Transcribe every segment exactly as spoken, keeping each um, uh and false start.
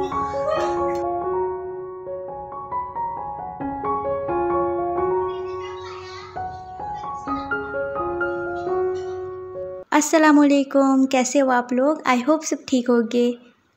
अस्सलामुअलैकुम, कैसे हो आप लोग? आई होप सब ठीक होंगे।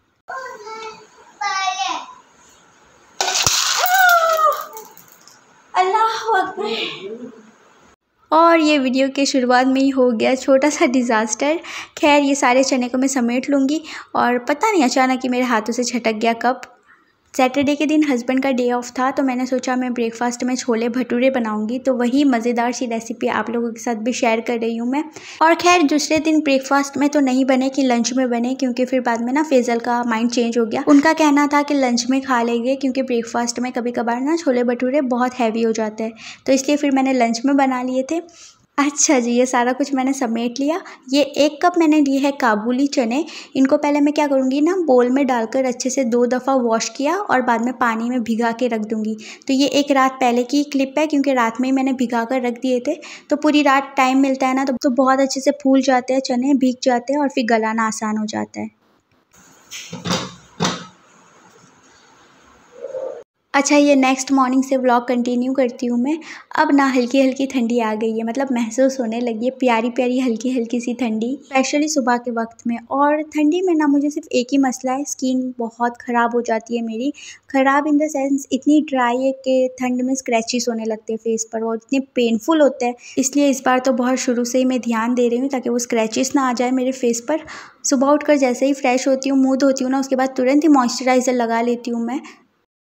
अल्लाहु अकबर। और ये वीडियो के शुरुआत में ही हो गया छोटा सा डिज़ास्टर। खैर ये सारे चने को मैं समेट लूँगी और पता नहीं अचानक ही मेरे हाथों से छटक गया कप। सैटरडे के दिन हस्बैंड का डे ऑफ था तो मैंने सोचा मैं ब्रेकफास्ट में छोले भटूरे बनाऊंगी, तो वही मज़ेदार सी रेसिपी आप लोगों के साथ भी शेयर कर रही हूँ मैं। और खैर दूसरे दिन ब्रेकफास्ट में तो नहीं बने कि लंच में बने, क्योंकि फिर बाद में ना फेजल का माइंड चेंज हो गया। उनका कहना था कि लंच में खा लेंगे क्योंकि ब्रेकफास्ट में कभी कभार ना छोले भटूरे बहुत हैवी हो जाते हैं, तो इसलिए फिर मैंने लंच में बना लिए थे। अच्छा जी, ये सारा कुछ मैंने समेट लिया। ये एक कप मैंने लिए है काबुली चने। इनको पहले मैं क्या करूँगी ना, बोल में डालकर अच्छे से दो दफ़ा वॉश किया और बाद में पानी में भिगा के रख दूँगी। तो ये एक रात पहले की क्लिप है, क्योंकि रात में ही मैंने भिगा कर रख दिए थे। तो पूरी रात टाइम मिलता है ना तो, तो बहुत अच्छे से फूल जाते हैं चने, भीग जाते हैं और फिर गलाना आसान हो जाता है। अच्छा, ये नेक्स्ट मॉर्निंग से व्लॉग कंटिन्यू करती हूँ मैं। अब ना हल्की हल्की ठंडी आ गई है, मतलब महसूस होने लगी है प्यारी प्यारी हल्की हल्की सी ठंडी, स्पेशली सुबह के वक्त में। और ठंडी में ना मुझे सिर्फ एक ही मसला है, स्किन बहुत ख़राब हो जाती है मेरी। ख़राब इन द सेंस इतनी ड्राई है कि ठंड में स्क्रैचेस होने लगते हैं फेस पर और इतने पेनफुल होते हैं। इसलिए इस बार तो बहुत शुरू से ही मैं ध्यान दे रही हूँ ताकि वो स्क्रैचेस ना आ जाए मेरे फेस पर। सुबह उठकर जैसे ही फ्रेश होती हूँ, मुँह धोती हूँ ना, उसके बाद तुरंत ही मॉइस्चराइज़र लगा लेती हूँ मैं।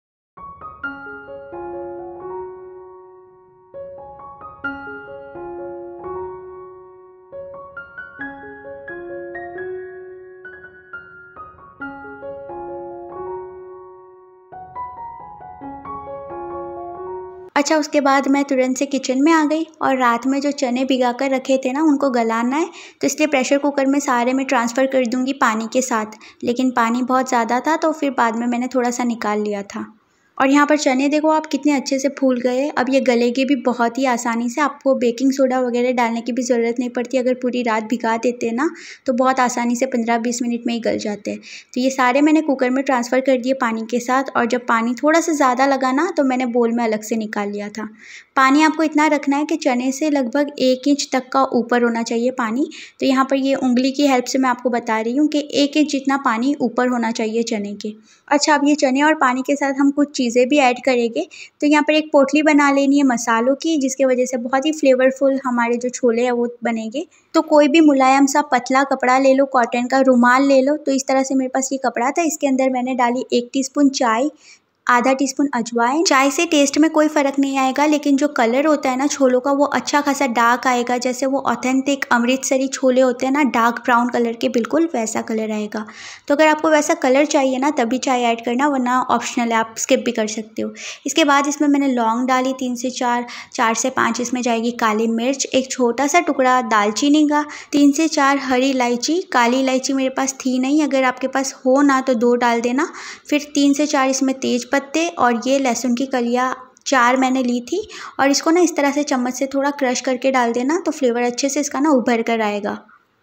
अच्छा, उसके बाद मैं तुरंत से किचन में आ गई और रात में जो चने भिगा कर रखे थे ना उनको गलाना है, तो इसलिए प्रेशर कुकर में सारे में ट्रांसफ़र कर दूँगी पानी के साथ। लेकिन पानी बहुत ज़्यादा था तो फिर बाद में मैंने थोड़ा सा निकाल लिया था। और यहाँ पर चने देखो आप कितने अच्छे से फूल गए। अब ये गलेंगे भी बहुत ही आसानी से, आपको बेकिंग सोडा वगैरह डालने की भी ज़रूरत नहीं पड़ती। अगर पूरी रात भिगा देते हैं ना तो बहुत आसानी से पंद्रह बीस मिनट में ही गल जाते हैं। तो ये सारे मैंने कुकर में ट्रांसफ़र कर दिए पानी के साथ, और जब पानी थोड़ा सा ज़्यादा लगा ना तो मैंने बोल में अलग से निकाल लिया था। पानी आपको इतना रखना है कि चने से लगभग एक इंच तक का ऊपर होना चाहिए पानी। तो यहाँ पर ये उंगली की हेल्प से मैं आपको बता रही हूँ कि एक इंच जितना पानी ऊपर होना चाहिए चने के। अच्छा, अब ये चने और पानी के साथ हम कुछ चीज़ें भी ऐड करेंगे। तो यहाँ पर एक पोटली बना लेनी है मसालों की, जिसकी वजह से बहुत ही फ्लेवरफुल हमारे जो छोले हैं वो बनेंगे। तो कोई भी मुलायम सा पतला कपड़ा ले लो, कॉटन का रुमाल ले लो। तो इस तरह से मेरे पास ये कपड़ा था, इसके अंदर मैंने डाली एक टीस्पून चाय, आधा टीस्पून अजवाइन। चाय से टेस्ट में कोई फ़र्क नहीं आएगा, लेकिन जो कलर होता है ना छोलों का वो अच्छा खासा डार्क आएगा, जैसे वो ऑथेंटिक अमृतसरी छोले होते हैं ना, डार्क ब्राउन कलर के, बिल्कुल वैसा कलर आएगा। तो अगर आपको वैसा कलर चाहिए ना तभी चाय ऐड करना, वरना ऑप्शनल है, आप स्किप भी कर सकते हो। इसके बाद इसमें मैंने लौंग डाली तीन से चार, चार से पाँच इसमें जाएगी काली मिर्च, एक छोटा सा टुकड़ा दालचीनी का, तीन से चार हरी इलायची। काली इलायची मेरे पास थी नहीं, अगर आपके पास हो ना तो दो डाल देना। फिर तीन से चार इसमें तेज पत्ते, और ये लहसुन की कलियाँ चार मैंने ली थी, और इसको ना इस तरह से चम्मच से थोड़ा क्रश करके डाल देना, तो फ्लेवर अच्छे से इसका ना उभर कर आएगा।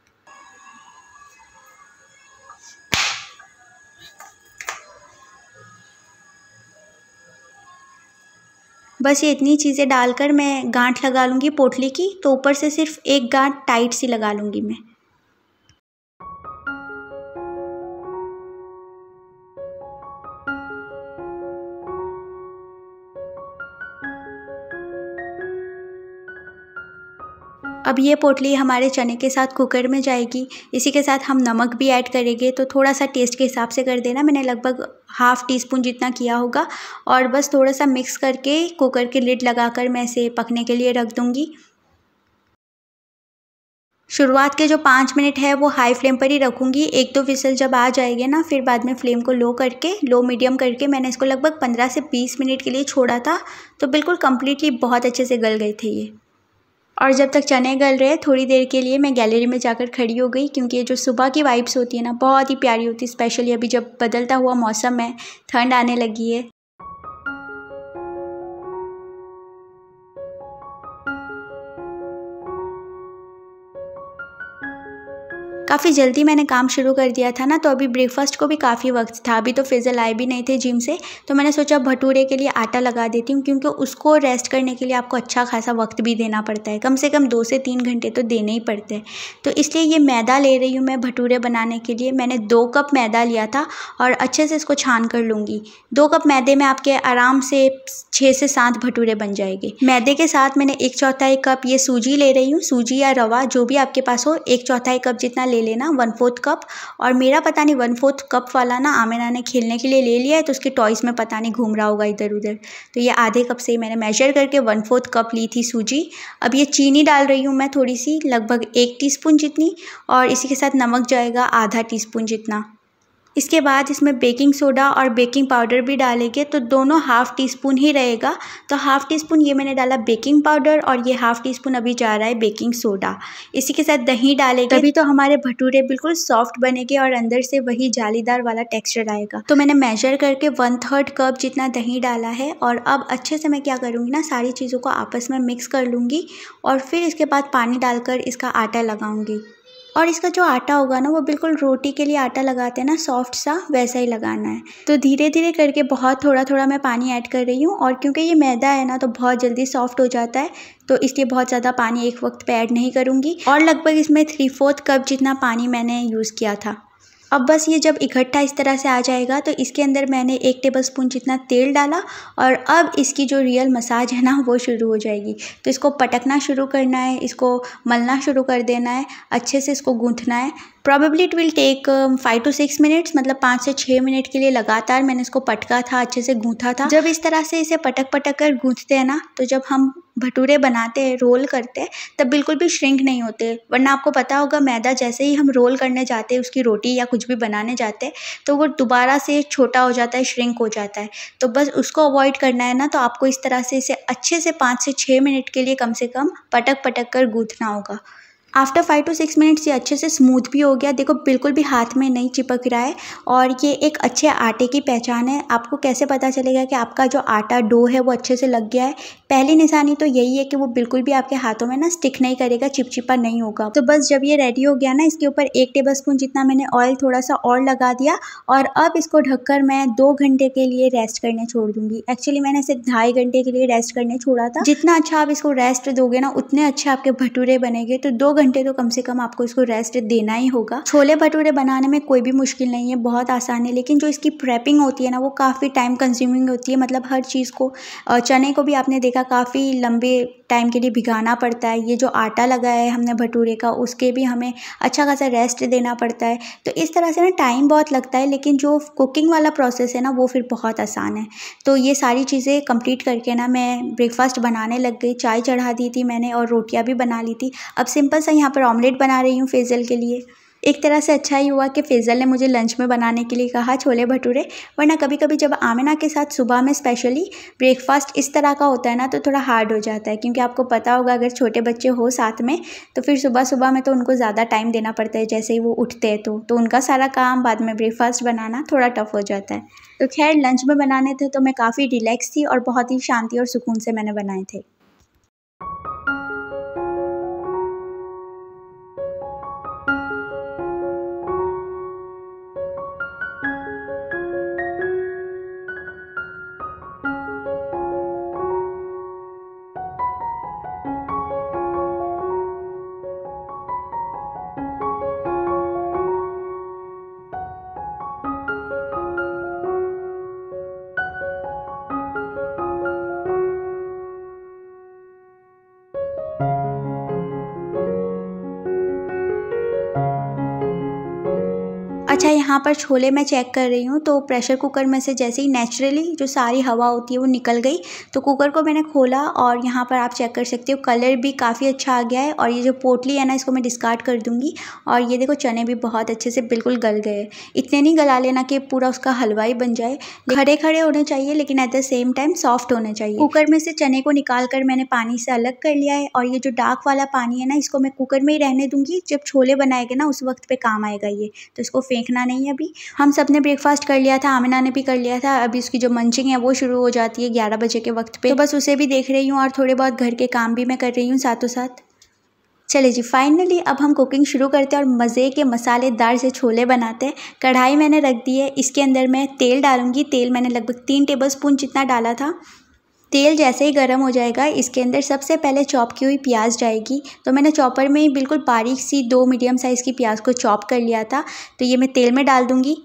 बस ये इतनी चीज़ें डालकर मैं गांठ लगा लूँगी पोटली की, तो ऊपर से सिर्फ एक गांठ टाइट सी लगा लूँगी मैं। अब ये पोटली हमारे चने के साथ कुकर में जाएगी। इसी के साथ हम नमक भी ऐड करेंगे, तो थोड़ा सा टेस्ट के हिसाब से कर देना। मैंने लगभग हाफ़ टी स्पून जितना किया होगा, और बस थोड़ा सा मिक्स करके कुकर की लिड लगाकर मैं इसे पकने के लिए रख दूँगी। शुरुआत के जो पाँच मिनट है वो हाई फ्लेम पर ही रखूँगी। एक दो विसल जब आ जाएगी ना, फिर बाद में फ्लेम को लो करके, लो मीडियम करके मैंने इसको लगभग पंद्रह से बीस मिनट के लिए छोड़ा था। तो बिल्कुल कम्प्लीटली बहुत अच्छे से गल गए थे ये। और जब तक चने गल रहे थोड़ी देर के लिए मैं गैलरी में जाकर खड़ी हो गई, क्योंकि ये जो सुबह की वाइब्स होती है ना बहुत ही प्यारी होती है, स्पेशली अभी जब बदलता हुआ मौसम है, ठंड आने लगी है। काफ़ी जल्दी मैंने काम शुरू कर दिया था ना, तो अभी ब्रेकफास्ट को भी काफ़ी वक्त था। अभी तो फ़ैज़ल आए भी नहीं थे जिम से, तो मैंने सोचा भटूरे के लिए आटा लगा देती हूँ, क्योंकि उसको रेस्ट करने के लिए आपको अच्छा खासा वक्त भी देना पड़ता है। कम से कम दो से तीन घंटे तो देने ही पड़ते हैं। तो इसलिए ये मैदा ले रही हूँ मैं भटूरे बनाने के लिए। मैंने दो कप मैदा लिया था और अच्छे से इसको छान कर लूँगी। दो कप मैदे में आपके आराम से छः से सात भटूरे बन जाएंगे। मैदे के साथ मैंने एक चौथाई कप ये सूजी ले रही हूँ, सूजी या रवा जो भी आपके पास हो। एक चौथाई कप जितना ले लेना, वन फोर्थ कप। और मेरा पता नहीं वन फोर्थ कप वाला ना आमिना ने खेलने के लिए ले लिया है, तो उसके टॉयस में पता नहीं घूम रहा होगा इधर उधर। तो ये आधे कप से मैंने मेजर करके वन फोर्थ कप ली थी सूजी। अब ये चीनी डाल रही हूँ मैं थोड़ी सी, लगभग एक टीस्पून जितनी, और इसी के साथ नमक जाएगा आधा टीस्पून जितना। इसके बाद इसमें बेकिंग सोडा और बेकिंग पाउडर भी डालेंगे, तो दोनों हाफ़ टी स्पून ही रहेगा। तो हाफ़ टी स्पून ये मैंने डाला बेकिंग पाउडर, और ये हाफ़ टी स्पून अभी जा रहा है बेकिंग सोडा। इसी के साथ दही डालेंगे, तभी तो हमारे भटूरे बिल्कुल सॉफ्ट बनेंगे और अंदर से वही जालीदार वाला टेक्सचर आएगा। तो मैंने मेजर करके वन थर्ड कप जितना दही डाला है। और अब अच्छे से मैं क्या करूँगी ना, सारी चीज़ों को आपस में मिक्स कर लूँगी, और फिर इसके बाद पानी डालकर इसका आटा लगाऊँगी। और इसका जो आटा होगा ना, वो बिल्कुल रोटी के लिए आटा लगाते हैं ना, सॉफ्ट सा, वैसा ही लगाना है। तो धीरे धीरे करके बहुत थोड़ा थोड़ा मैं पानी ऐड कर रही हूँ। और क्योंकि ये मैदा है ना, तो बहुत जल्दी सॉफ्ट हो जाता है, तो इसलिए बहुत ज़्यादा पानी एक वक्त पे ऐड नहीं करूँगी। और लगभग इसमें थ्री फोर्थ कप जितना पानी मैंने यूज़ किया था। अब बस ये जब इकट्ठा इस तरह से आ जाएगा, तो इसके अंदर मैंने एक टेबलस्पून जितना तेल डाला, और अब इसकी जो रियल मसाज है ना, वो शुरू हो जाएगी। तो इसको पटकना शुरू करना है, इसको मलना शुरू कर देना है, अच्छे से इसको गूँथना है। Probably it will take five to six minutes, मतलब पाँच से छः मिनट के लिए लगातार मैंने इसको पटका था, अच्छे से गूँथा था। जब इस तरह से इसे पटक पटक कर गूँथते हैं ना, तो जब हम भटूरे बनाते हैं, रोल करते हैं, तब बिल्कुल भी श्रिंक नहीं होते। वरना आपको पता होगा, मैदा जैसे ही हम रोल करने जाते हैं, उसकी रोटी या कुछ भी बनाने जाते हैं, तो वो दोबारा से छोटा हो जाता है, श्रिंक हो जाता है। तो बस उसको अवॉइड करना है ना, तो आपको इस तरह से इसे अच्छे से पाँच से छः मिनट के लिए कम से कम पटक पटक कर गूँथना होगा। After five to six minutes ये अच्छे से स्मूथ भी हो गया। देखो बिल्कुल भी हाथ में नहीं चिपक रहा है, और ये एक अच्छे आटे की पहचान है। आपको कैसे पता चलेगा कि आपका जो आटा डो है वो अच्छे से लग गया है? पहली निशानी तो यही है कि वो बिल्कुल भी आपके हाथों में ना स्टिक नहीं करेगा, चिपचिपा नहीं होगा। तो बस जब ये रेडी हो गया ना, इसके ऊपर एक टेबलस्पून जितना मैंने ऑयल थोड़ा सा और लगा दिया, और अब इसको ढककर मैं दो घंटे के लिए रेस्ट करने छोड़ दूंगी। एक्चुअली मैंने इसे ढाई घंटे के लिए रेस्ट करने छोड़ा था। जितना अच्छा आप इसको रेस्ट दोगे ना, उतने अच्छे आपके भटूरे बनेंगे। तो दो घंटे तो कम से कम आपको इसको रेस्ट देना ही होगा। छोले भटूरे बनाने में कोई भी मुश्किल नहीं है, बहुत आसान है। लेकिन जो इसकी प्रेपिंग होती है ना, वो काफ़ी टाइम कंज्यूमिंग होती है। मतलब हर चीज़ को, चने को भी आपने देखा काफ़ी लंबे टाइम के लिए भिगाना पड़ता है। ये जो आटा लगाया है हमने भटूरे का, उसके भी हमें अच्छा खासा रेस्ट देना पड़ता है। तो इस तरह से ना टाइम बहुत लगता है, लेकिन जो कुकिंग वाला प्रोसेस है ना, वो फिर बहुत आसान है। तो ये सारी चीज़ें कंप्लीट करके ना मैं ब्रेकफास्ट बनाने लग गई। चाय चढ़ा दी थी मैंने, और रोटियां भी बना ली थी। अब सिंपल सा यहाँ पर ऑमलेट बना रही हूँ फ़ैज़ल के लिए। एक तरह से अच्छा ही हुआ कि फ़ैज़ल ने मुझे लंच में बनाने के लिए कहा छोले भटूरे। वरना कभी कभी जब आमिना के साथ सुबह में स्पेशली ब्रेकफास्ट इस तरह का होता है ना, तो थोड़ा हार्ड हो जाता है। क्योंकि आपको पता होगा, अगर छोटे बच्चे हो साथ में, तो फिर सुबह सुबह में तो उनको ज़्यादा टाइम देना पड़ता है। जैसे ही वो उठते हैं तो तो उनका सारा काम, बाद में ब्रेकफास्ट बनाना थोड़ा टफ हो जाता है। तो खैर, लंच में बनाने थे तो मैं काफ़ी रिलैक्स थी, और बहुत ही शांति और सुकून से मैंने बनाए थे। अच्छा, यहाँ पर छोले मैं चेक कर रही हूँ, तो प्रेशर कुकर में से जैसे ही नेचुरली जो सारी हवा होती है वो निकल गई। तो कुकर को मैंने खोला, और यहाँ पर आप चेक कर सकते हो, कलर भी काफ़ी अच्छा आ गया है। और ये जो पोटली है ना, इसको मैं डिस्कार्ड कर दूँगी। और ये देखो, चने भी बहुत अच्छे से बिल्कुल गल गए। इतने नहीं गला लेना कि पूरा उसका हलवा ही बन जाए, खड़े खड़े होने चाहिए, लेकिन at the same time soft होने चाहिए। कुकर में से चने को निकाल कर मैंने पानी से अलग कर लिया है, और ये जो डार्क वाला पानी है ना, इसको मैं कुकर में ही रहने दूँगी। जब छोले बनाएंगे ना, उस वक्त पे काम आएगा ये, तो इसको फेंकना नहीं है। अभी हम सब ने ब्रेकफास्ट कर लिया था, आमिना ने भी कर लिया था। अभी उसकी जो मंचिंग है वो शुरू हो जाती है ग्यारह बजे के वक्त पे, तो बस उसे भी देख रही हूँ, और थोड़े बहुत घर के काम भी मैं कर रही हूँ साथों साथ। चलिए जी, फाइनली अब हम कुकिंग शुरू करते हैं और मज़े के मसालेदार से छोले बनाते हैं। कढ़ाई मैंने रख दी है, इसके अंदर मैं तेल डालूँगी। तेल मैंने लगभग तीन टेबलस्पून जितना डाला था। तेल जैसे ही गर्म हो जाएगा, इसके अंदर सबसे पहले चॉप की हुई प्याज जाएगी। तो मैंने चॉपर में ही बिल्कुल बारीक सी दो मीडियम साइज़ की प्याज को चॉप कर लिया था। तो ये मैं तेल में डाल दूँगी।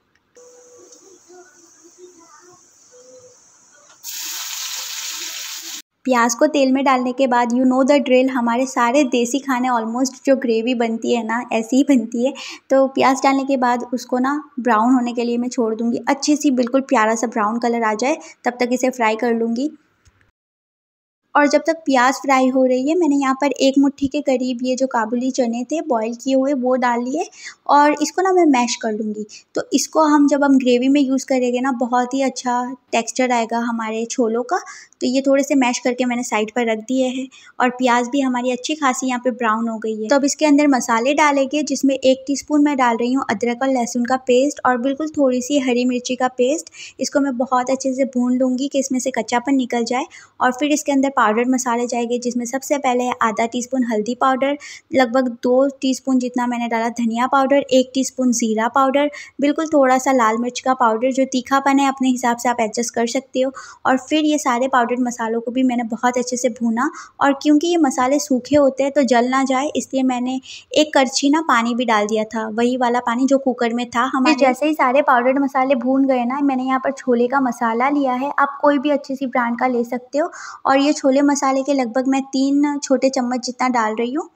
प्याज को तेल में डालने के बाद यू नो द ड्रिल, हमारे सारे देसी खाने ऑलमोस्ट जो ग्रेवी बनती है ना, ऐसी ही बनती है। तो प्याज डालने के बाद उसको ना ब्राउन होने के लिए मैं छोड़ दूँगी। अच्छी सी बिल्कुल प्यारा सा ब्राउन कलर आ जाए तब तक इसे फ्राई कर लूँगी। और जब तक प्याज फ्राई हो रही है, मैंने यहाँ पर एक मुट्ठी के करीब ये जो काबुली चने थे बॉईल किए हुए वो डाल लिए और इसको ना मैं मैश कर लूँगी। तो इसको हम जब हम ग्रेवी में यूज़ करेंगे ना, बहुत ही अच्छा टेक्सचर आएगा हमारे छोलों का। तो ये थोड़े से मैश करके मैंने साइड पर रख दिए हैं और प्याज भी हमारी अच्छी खासी यहाँ पे ब्राउन हो गई है। तो अब इसके अंदर मसाले डालेंगे, जिसमें एक टीस्पून मैं डाल रही हूँ अदरक और लहसुन का पेस्ट और बिल्कुल थोड़ी सी हरी मिर्ची का पेस्ट। इसको मैं बहुत अच्छे से भून लूँगी कि इसमें से कच्चापन निकल जाए। और फिर इसके अंदर पाउडर मसाले जाएंगे, जिसमें सबसे पहले है आधा टीस्पून हल्दी पाउडर, लगभग दो टीस्पून जितना मैंने डाला धनिया पाउडर, एक टीस्पून ज़ीरा पाउडर, बिल्कुल थोड़ा सा लाल मिर्च का पाउडर। जो तीखापन है अपने हिसाब से आप एडजस्ट कर सकते हो। और फिर ये सारे पाउडर मसालों को भी मैंने बहुत अच्छे से भूना। और क्योंकि ये मसाले सूखे होते हैं तो जल ना जाए, इसलिए मैंने एक करछी ना पानी भी डाल दिया था, वही वाला पानी जो कुकर में था हमारे। जैसे ही सारे पाउडर मसाले भून गए ना, मैंने यहाँ पर छोले का मसाला लिया है। आप कोई भी अच्छी सी ब्रांड का ले सकते हो। और ये छोले मसाले के लगभग मैं तीन छोटे चम्मच जितना डाल रही हूँ।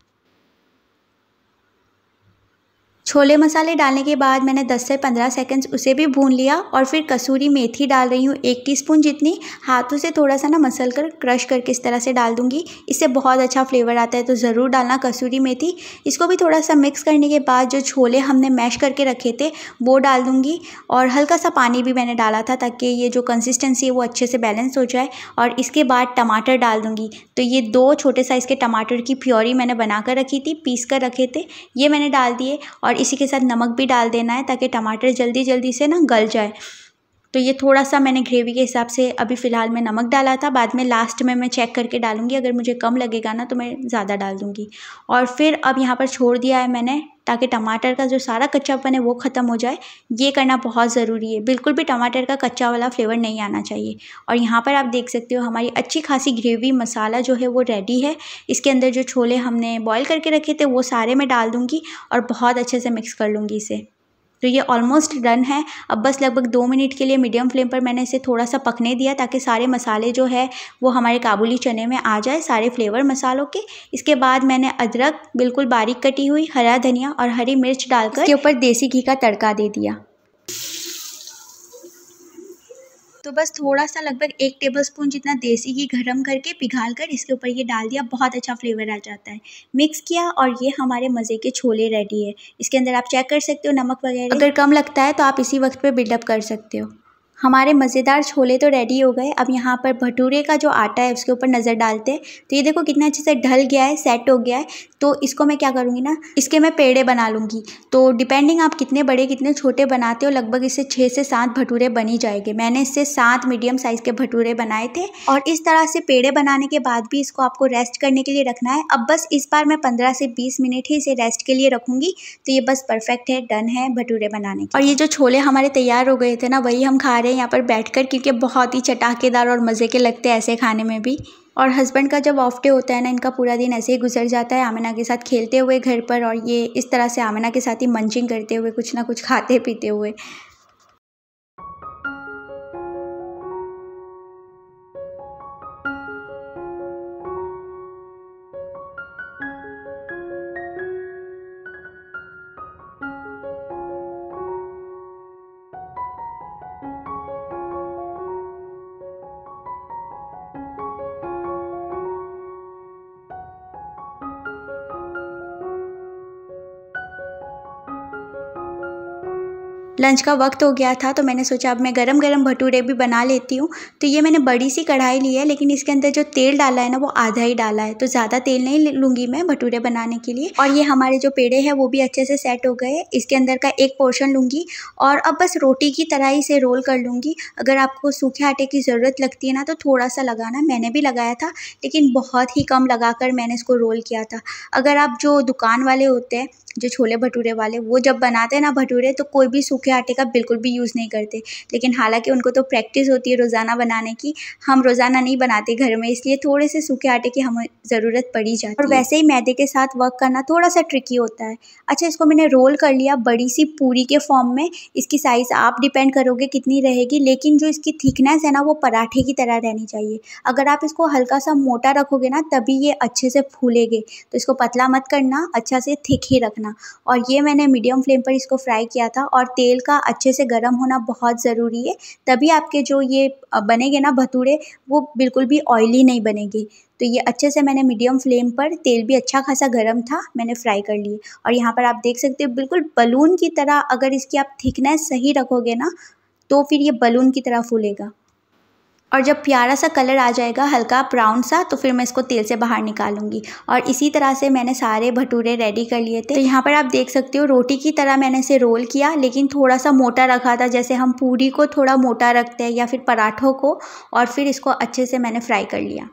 छोले मसाले डालने के बाद मैंने दस से पंद्रह सेकंड्स उसे भी भून लिया और फिर कसूरी मेथी डाल रही हूँ एक टीस्पून जितनी। हाथों से थोड़ा सा ना मसल कर क्रश करके इस तरह से डाल दूँगी, इससे बहुत अच्छा फ्लेवर आता है। तो ज़रूर डालना कसूरी मेथी। इसको भी थोड़ा सा मिक्स करने के बाद जो छोले हमने मैश करके रखे थे वो डाल दूँगी और हल्का सा पानी भी मैंने डाला था ताकि ये जो कंसिस्टेंसी है वो अच्छे से बैलेंस हो जाए। और इसके बाद टमाटर डाल दूँगी। तो ये दो छोटे साइज़ के टमाटर की प्योरी मैंने बना कर रखी थी, पीस कर रखे थे, ये मैंने डाल दिए। और इसी के साथ नमक भी डाल देना है ताकि टमाटर जल्दी जल्दी से ना गल जाए। तो ये थोड़ा सा मैंने ग्रेवी के हिसाब से अभी फ़िलहाल में नमक डाला था, बाद में लास्ट में मैं चेक करके डालूँगी, अगर मुझे कम लगेगा ना तो मैं ज़्यादा डाल दूँगी। और फिर अब यहाँ पर छोड़ दिया है मैंने ताकि टमाटर का जो सारा कच्चापन है वो ख़त्म हो जाए। ये करना बहुत ज़रूरी है, बिल्कुल भी टमाटर का कच्चा वाला फ्लेवर नहीं आना चाहिए। और यहाँ पर आप देख सकते हो हमारी अच्छी खासी ग्रेवी मसाला जो है वो रेडी है। इसके अंदर जो छोले हमने बॉयल करके रखे थे वो सारे मैं डाल दूँगी और बहुत अच्छे से मिक्स कर लूँगी इसे। तो ये ऑलमोस्ट डन है। अब बस लगभग दो मिनट के लिए मीडियम फ्लेम पर मैंने इसे थोड़ा सा पकने दिया ताकि सारे मसाले जो है वो हमारे काबुली चने में आ जाए, सारे फ्लेवर मसालों के। इसके बाद मैंने अदरक बिल्कुल बारीक कटी हुई, हरा धनिया और हरी मिर्च डालकर इसके ऊपर देसी घी का तड़का दे दिया। तो बस थोड़ा सा लगभग एक टेबलस्पून जितना देसी घी गरम करके पिघाल कर इसके ऊपर ये डाल दिया, बहुत अच्छा फ्लेवर आ जाता है। मिक्स किया और ये हमारे मज़े के छोले रेडी है। इसके अंदर आप चेक कर सकते हो नमक वगैरह, अगर कम लगता है तो आप इसी वक्त पे बिल्डअप कर सकते हो। हमारे मज़ेदार छोले तो रेडी हो गए। अब यहाँ पर भटूरे का जो आटा है उसके ऊपर नज़र डालते हैं। तो ये देखो कितना अच्छे से ढल गया है, सेट हो गया है। तो इसको मैं क्या करूँगी ना, इसके मैं पेड़े बना लूँगी। तो डिपेंडिंग आप कितने बड़े कितने छोटे बनाते हो, लगभग इससे छः से सात भटूरे बन ही जाएंगे। मैंने इससे सात मीडियम साइज़ के भटूरे बनाए थे। और इस तरह से पेड़े बनाने के बाद भी इसको आपको रेस्ट करने के लिए रखना है। अब बस इस बार मैं पंद्रह से बीस मिनट ही इसे रेस्ट के लिए रखूँगी। तो ये बस परफेक्ट है, डन है भटूरे बनाने के। और ये जो छोले हमारे तैयार हो गए थे ना, वही हम खा रहे हैं यहाँ पर बैठकर, क्योंकि बहुत ही चटाकेदार और मज़े के लगते हैं ऐसे खाने में भी। और हस्बैंड का जब ऑफ डे होता है ना, इनका पूरा दिन ऐसे ही गुजर जाता है आमिना के साथ खेलते हुए घर पर, और ये इस तरह से आमिना के साथ ही मंचिंग करते हुए कुछ ना कुछ खाते पीते हुए। लंच का वक्त हो गया था तो मैंने सोचा अब मैं गरम गरम भटूरे भी बना लेती हूँ। तो ये मैंने बड़ी सी कढ़ाई ली है, लेकिन इसके अंदर जो तेल डाला है ना वो आधा ही डाला है, तो ज़्यादा तेल नहीं लूँगी मैं भटूरे बनाने के लिए। और ये हमारे जो पेड़े हैं वो भी अच्छे से सेट हो गए। इसके अंदर का एक पोर्शन लूँगी और अब बस रोटी की तरह ही इसे रोल कर लूँगी। अगर आपको सूखे आटे की ज़रूरत लगती है ना तो थोड़ा सा लगाना, मैंने भी लगाया था लेकिन बहुत ही कम लगाकर मैंने इसको रोल किया था। अगर आप जो दुकान वाले होते हैं जो छोले भटूरे वाले, वो जब बनाते हैं ना भटूरे तो कोई भी सूखे आटे का बिल्कुल भी यूज़ नहीं करते, लेकिन हालांकि उनको तो प्रैक्टिस होती है रोज़ाना बनाने की। हम रोज़ाना नहीं बनाते घर में, इसलिए थोड़े से सूखे आटे की हमें ज़रूरत पड़ी जाती है। और वैसे ही मैदे के साथ वर्क करना थोड़ा सा ट्रिकी होता है। अच्छा, इसको मैंने रोल कर लिया बड़ी सी पूरी के फॉर्म में। इसकी साइज़ आप डिपेंड करोगे कितनी रहेगी, लेकिन जो इसकी थिकनेस है ना वो पराठे की तरह रहनी चाहिए। अगर आप इसको हल्का सा मोटा रखोगे ना तभी ये अच्छे से फूलेगे, तो इसको पतला मत करना, अच्छा से थिक ही रखना। और ये मैंने मीडियम फ्लेम पर इसको फ्राई किया था और तेल का अच्छे से गर्म होना बहुत ज़रूरी है, तभी आपके जो ये बनेंगे ना भटूरे वो बिल्कुल भी ऑयली नहीं बनेंगे। तो ये अच्छे से मैंने मीडियम फ्लेम पर, तेल भी अच्छा खासा गर्म था, मैंने फ्राई कर लिए। और यहाँ पर आप देख सकते हो बिल्कुल बलून की तरह, अगर इसकी आप थिकनेस सही रखोगे ना तो फिर ये बलून की तरह फूलेगा। और जब प्यारा सा कलर आ जाएगा हल्का ब्राउन सा, तो फिर मैं इसको तेल से बाहर निकालूंगी। और इसी तरह से मैंने सारे भटूरे रेडी कर लिए थे। तो यहाँ पर आप देख सकते हो रोटी की तरह मैंने इसे रोल किया, लेकिन थोड़ा सा मोटा रखा था, जैसे हम पूरी को थोड़ा मोटा रखते हैं या फिर पराठों को। और फिर इसको अच्छे से मैंने फ्राई कर लिया।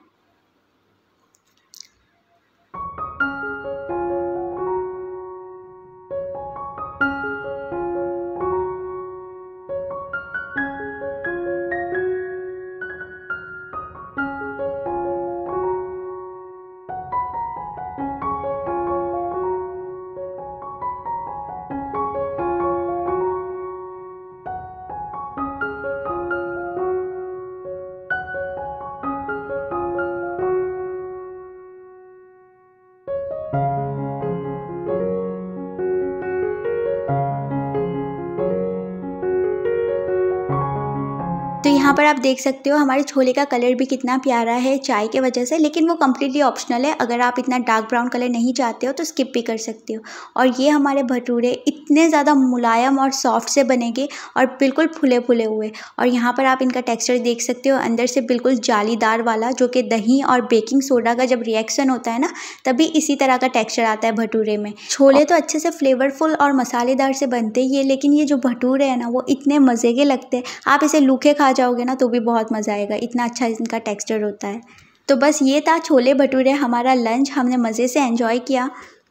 तो यहाँ पर आप देख सकते हो हमारे छोले का कलर भी कितना प्यारा है चाय के वजह से, लेकिन वो कम्प्लीटली ऑप्शनल है। अगर आप इतना डार्क ब्राउन कलर नहीं चाहते हो तो स्किप भी कर सकते हो। और ये हमारे भटूरे इतने ज़्यादा मुलायम और सॉफ्ट से बनेंगे और बिल्कुल फुले फुले हुए। और यहाँ पर आप इनका टेक्सचर देख सकते हो, अंदर से बिल्कुल जालीदार वाला, जो कि दही और बेकिंग सोडा का जब रिएक्शन होता है ना तभी इसी तरह का टेक्सचर आता है भटूरे में। छोले तो अच्छे से फ्लेवरफुल और मसालेदार से बनते ही है, लेकिन ये जो भटूरे हैं ना वो इतने मज़े के लगते हैं। आप इसे लूखे खा जाओगे ना तो भी बहुत मज़ा आएगा, इतना अच्छा इनका टेक्सचर होता है। तो बस ये था छोले भटूरे हमारा लंच, हमने मज़े से एंजॉय किया।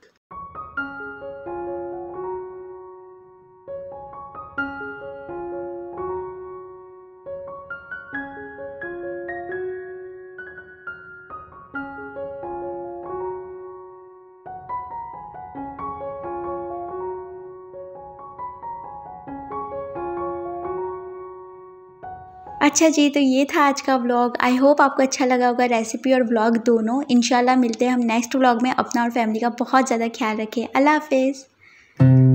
अच्छा जी, तो ये था आज का व्लॉग। आई होप आपको अच्छा लगा होगा, रेसिपी और व्लॉग दोनों। इंशाल्लाह मिलते हैं हम नेक्स्ट व्लॉग में। अपना और फैमिली का बहुत ज़्यादा ख्याल रखें। अल्लाह हाफिज़।